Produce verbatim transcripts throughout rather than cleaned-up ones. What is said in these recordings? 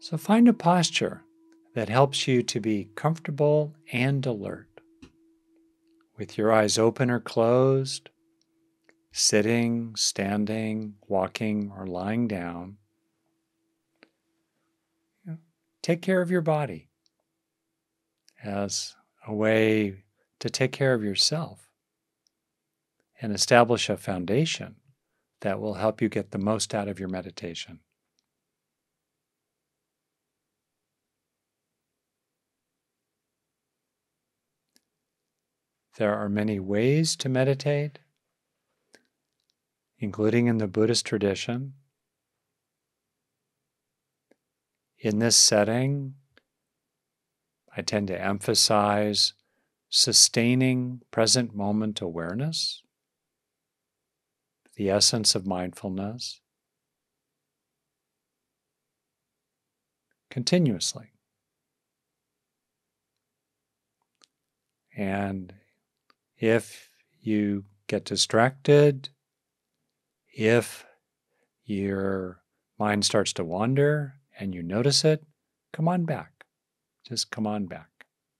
So find a posture that helps you to be comfortable and alert. With your eyes open or closed, sitting, standing, walking, or lying down, take care of your body as a way to take care of yourself and establish a foundation that will help you get the most out of your meditation. There are many ways to meditate, including in the Buddhist tradition. In this setting, I tend to emphasize sustaining present moment awareness, the essence of mindfulness, continuously. And if you get distracted, if your mind starts to wander and you notice it, come on back. Just come on back.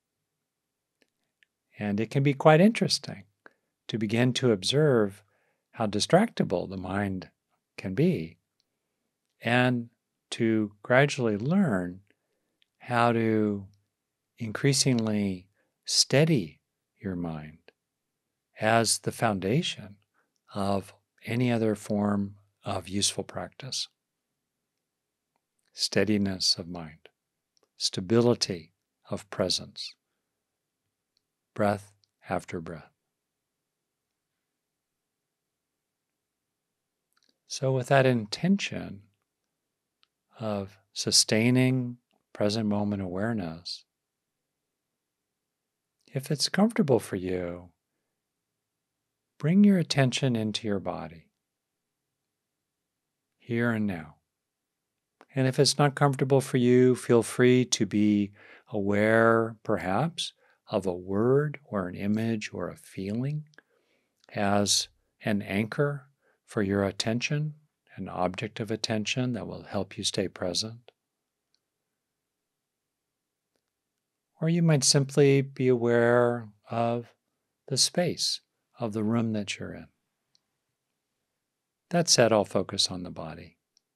And it can be quite interesting to begin to observe how distractible the mind can be and to gradually learn how to increasingly steady your mind as the foundation of any other form of useful practice. Steadiness of mind, stability of presence, breath after breath. So with that intention of sustaining present moment awareness, if it's comfortable for you, bring your attention into your body, here and now. And if it's not comfortable for you, feel free to be aware, perhaps, of a word or an image or a feeling as an anchor for your attention, an object of attention that will help you stay present. Or you might simply be aware of the space of the room that you're in. That said, I'll focus on the body.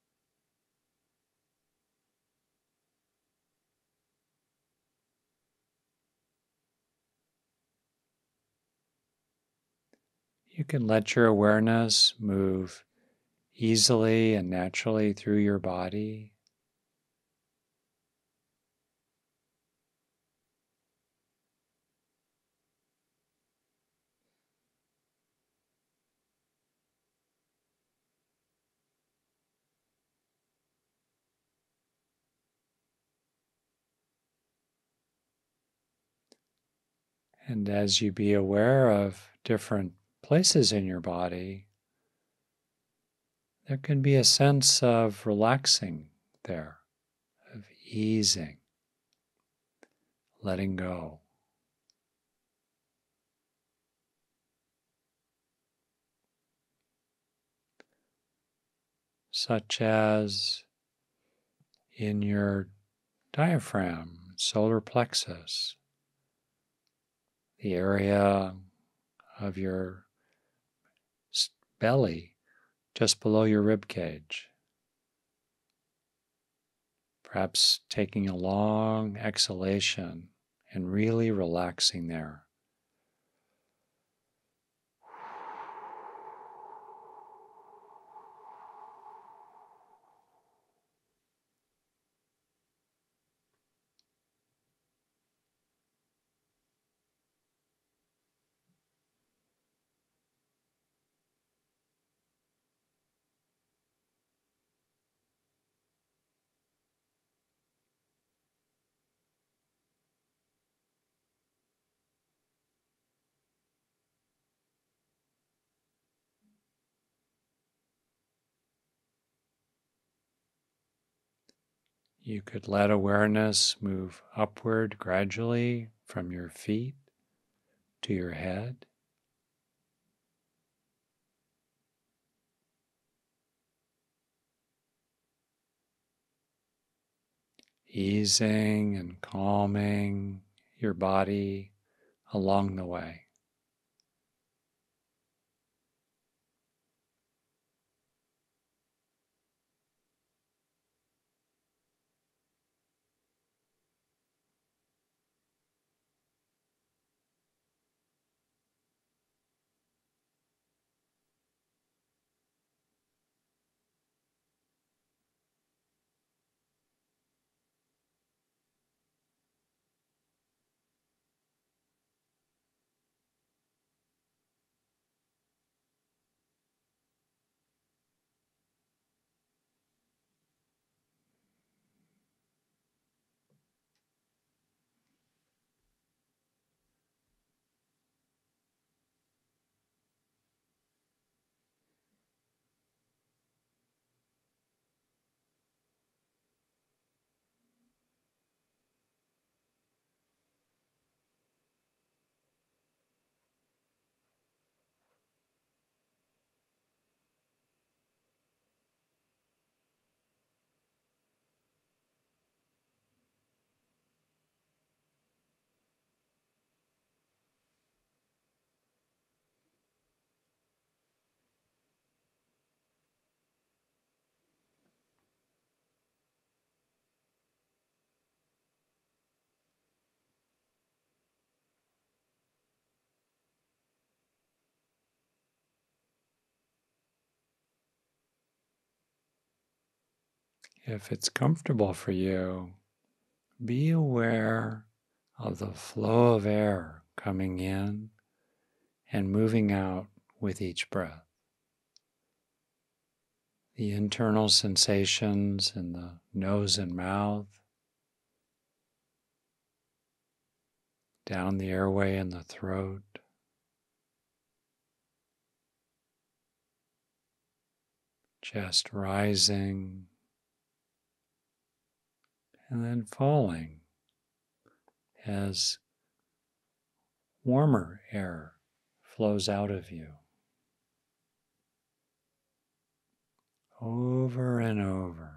You can let your awareness move easily and naturally through your body. And as you be aware of different places in your body, there can be a sense of relaxing there, of easing, letting go. Such as in your diaphragm, solar plexus, the area of your belly just below your rib cage. Perhaps taking a long exhalation and really relaxing there. You could let awareness move upward gradually from your feet to your head. easing and calming your body along the way. If it's comfortable for you, be aware of the flow of air coming in and moving out with each breath. The internal sensations in the nose and mouth, down the airway in the throat, chest rising and then falling as warmer air flows out of you. Over and over.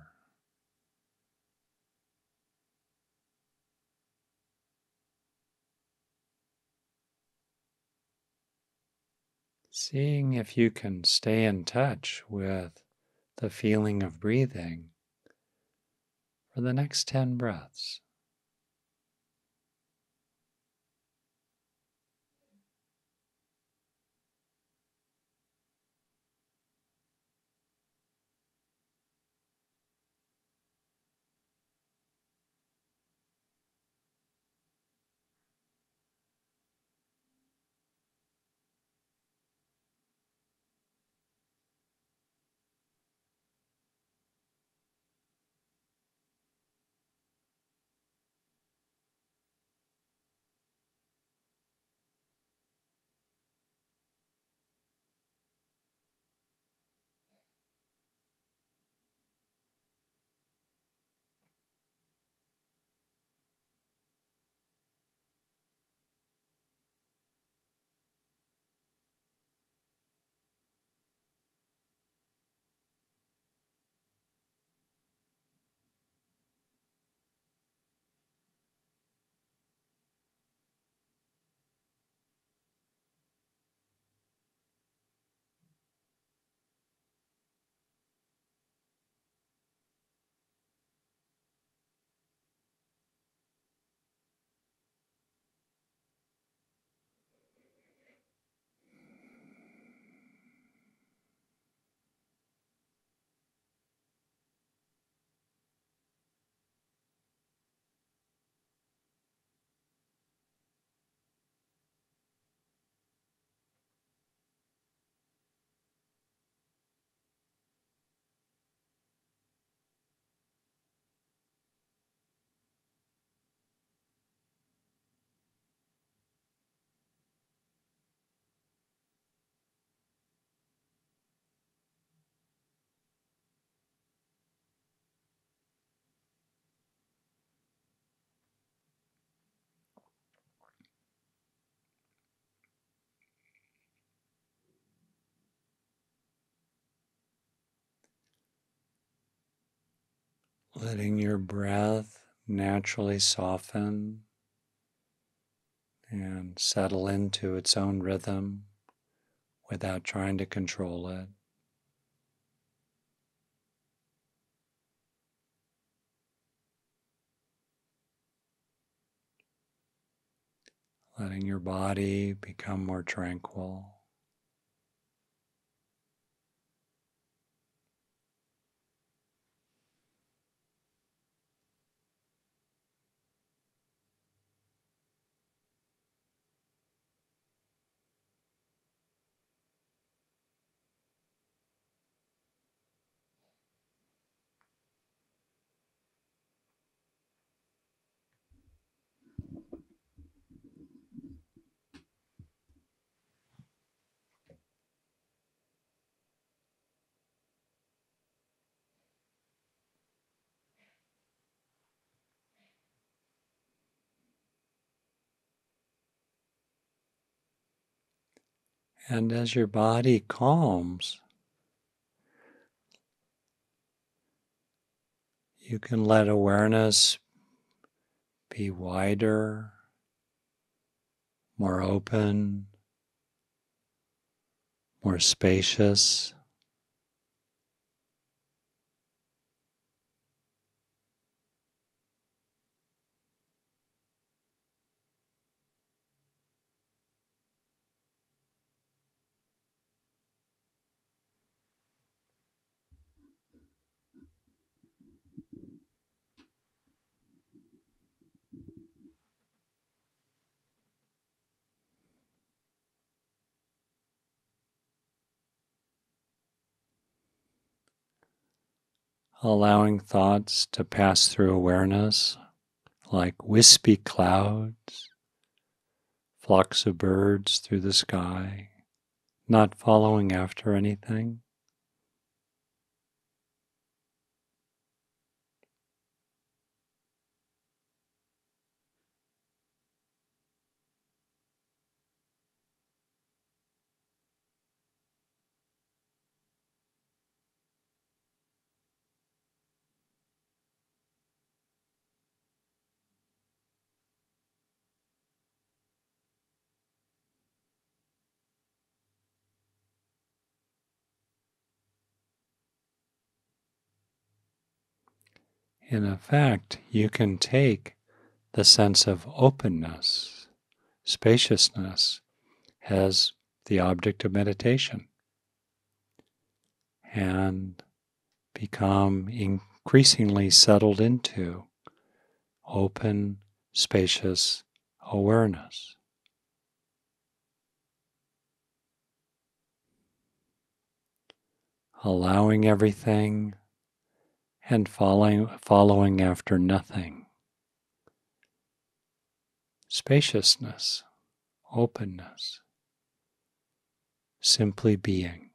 Seeing if you can stay in touch with the feeling of breathing for the next ten breaths. Letting your breath naturally soften and settle into its own rhythm without trying to control it. Letting your body become more tranquil. And as your body calms, you can let awareness be wider, more open, more spacious. Allowing thoughts to pass through awareness like wispy clouds, flocks of birds through the sky, not following after anything. In effect, you can take the sense of openness, spaciousness, as the object of meditation and become increasingly settled into open, spacious awareness. Allowing everything and following, following after nothing. Spaciousness, openness, simply being.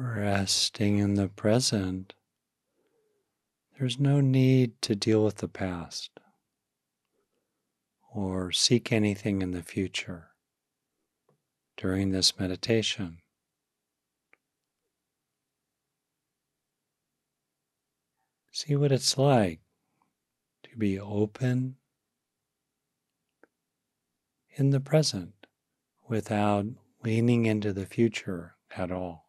Resting in the present, there's no need to deal with the past or seek anything in the future during this meditation. See what it's like to be open in the present without leaning into the future at all.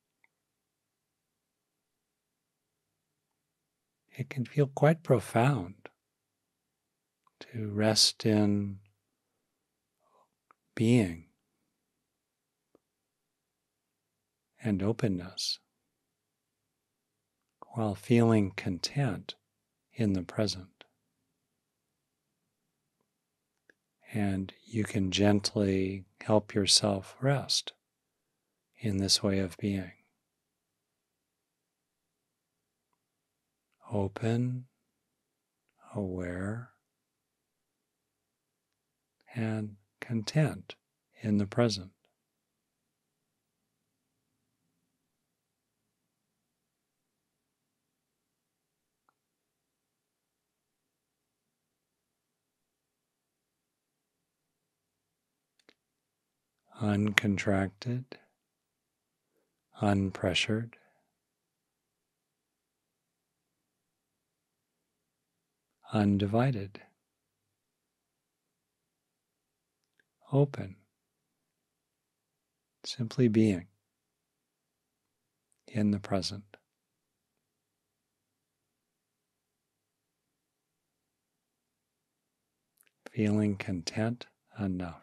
It can feel quite profound to rest in being and openness while feeling content in the present. And you can gently help yourself rest in this way of being. Open, aware, and content in the present. Uncontracted, unpressured, undivided, open, simply being in the present. Feeling content enough.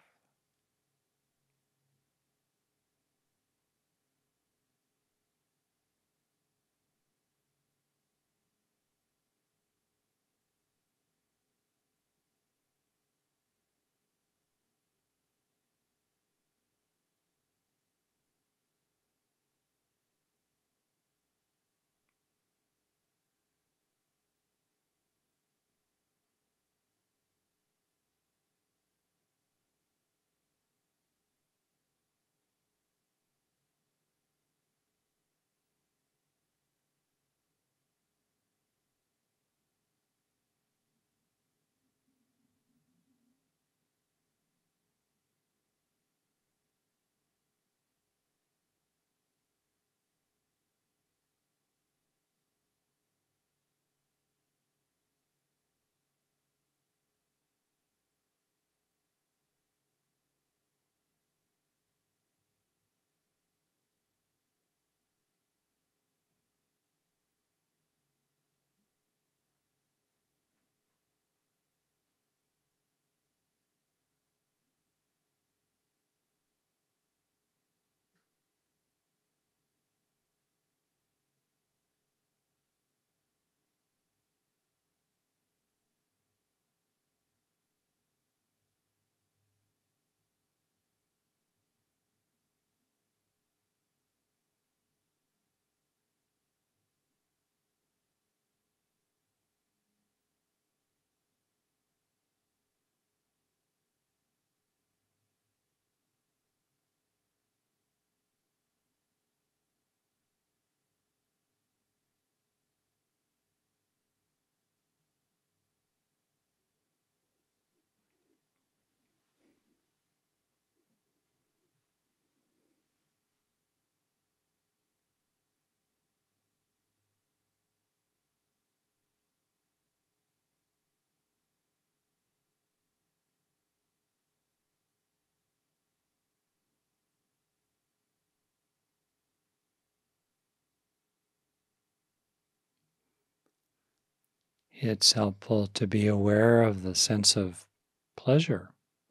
It's helpful to be aware of the sense of pleasure,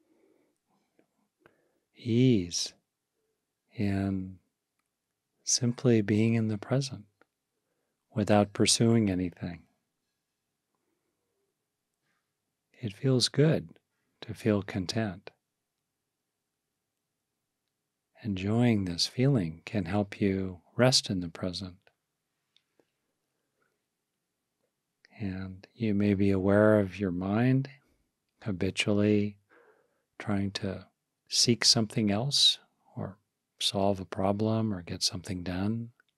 ease in simply being in the present without pursuing anything. It feels good to feel content. Enjoying this feeling can help you rest in the present. And you may be aware of your mind habitually trying to seek something else or solve a problem or get something done.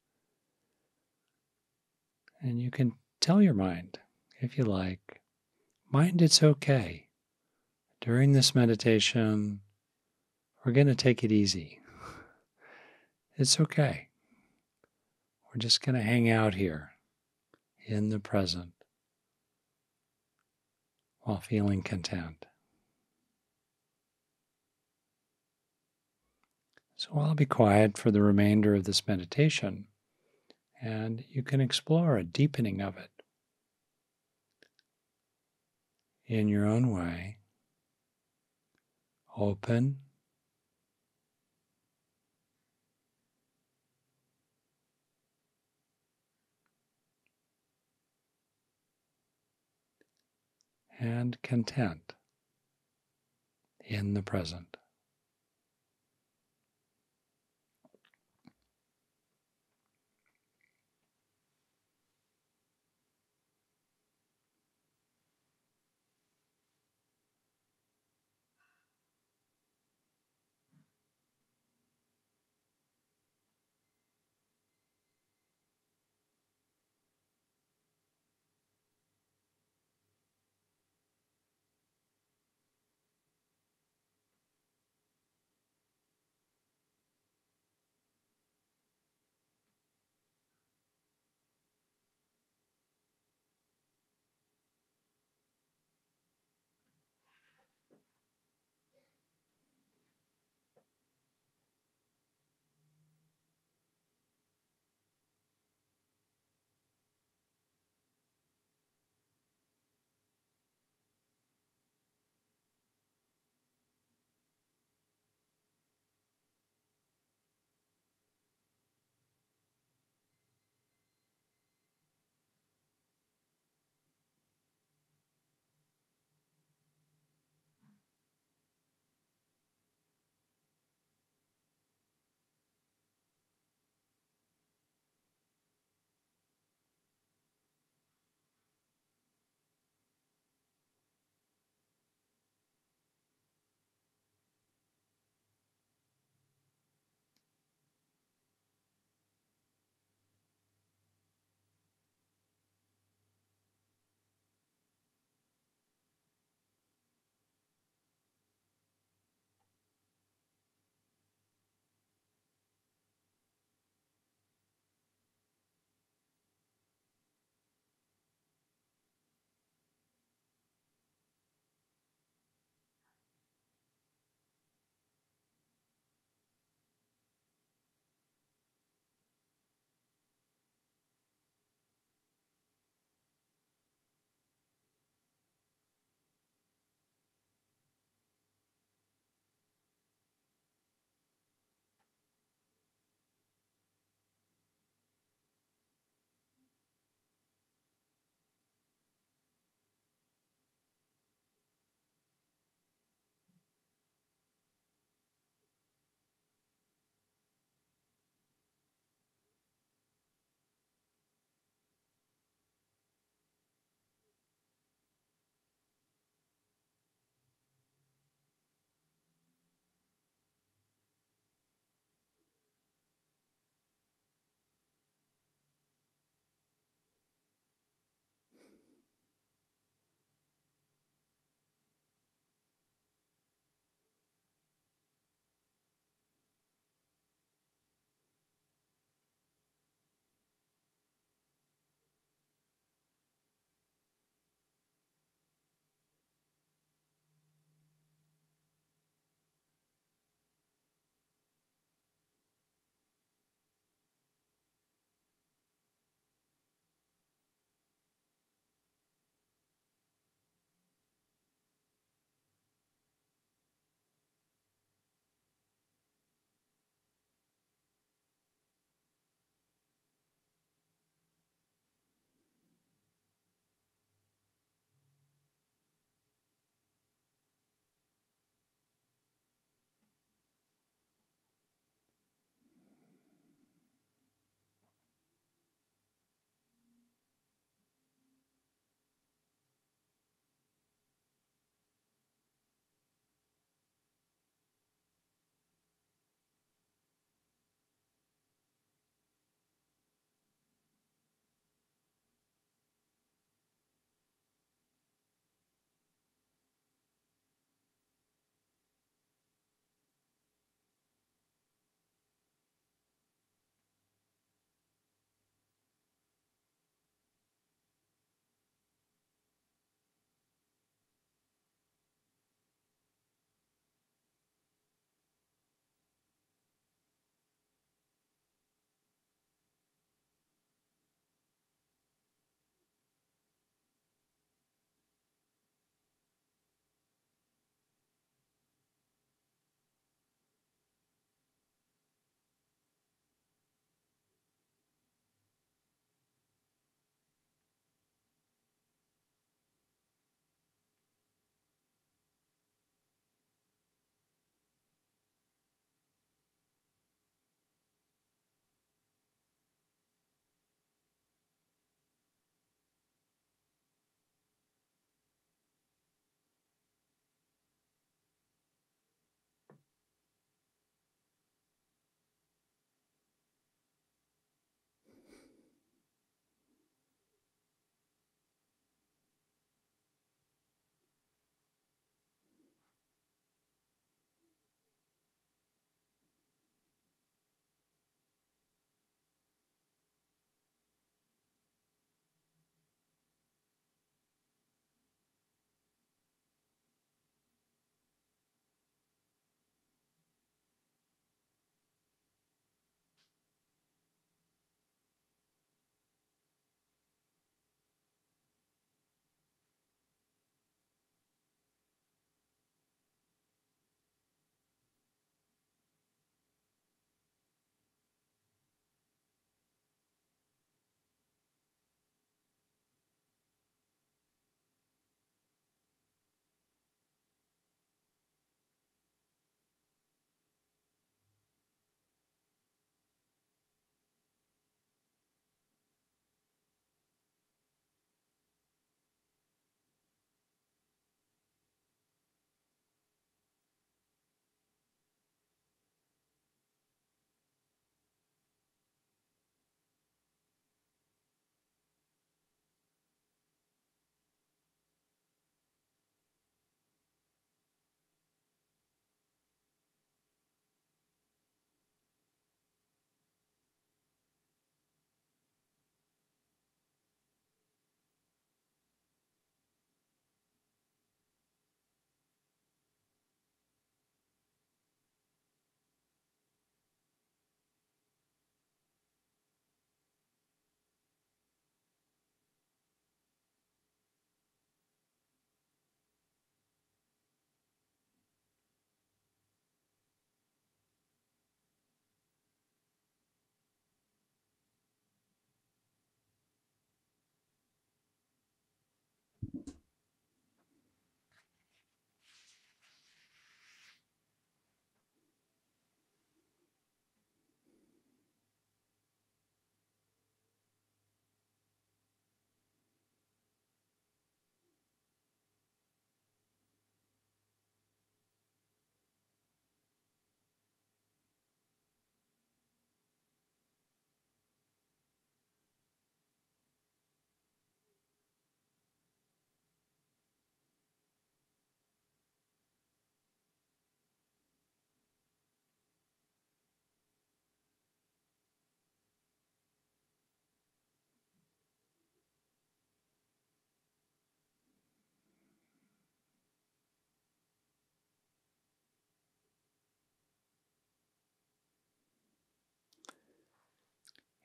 And you can tell your mind, if you like, mind, it's okay. During this meditation, we're going to take it easy. It's okay. We're just going to hang out here in the present while feeling content. So I'll be quiet for the remainder of this meditation, and you can explore a deepening of it in your own way. Open and content in the present.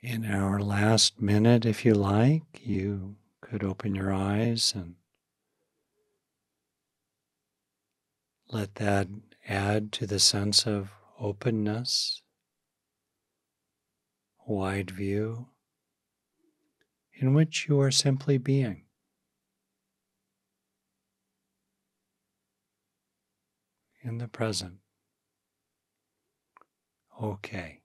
In our last minute, if you like, you could open your eyes and let that add to the sense of openness, wide view, in which you are simply being. In the present. Okay.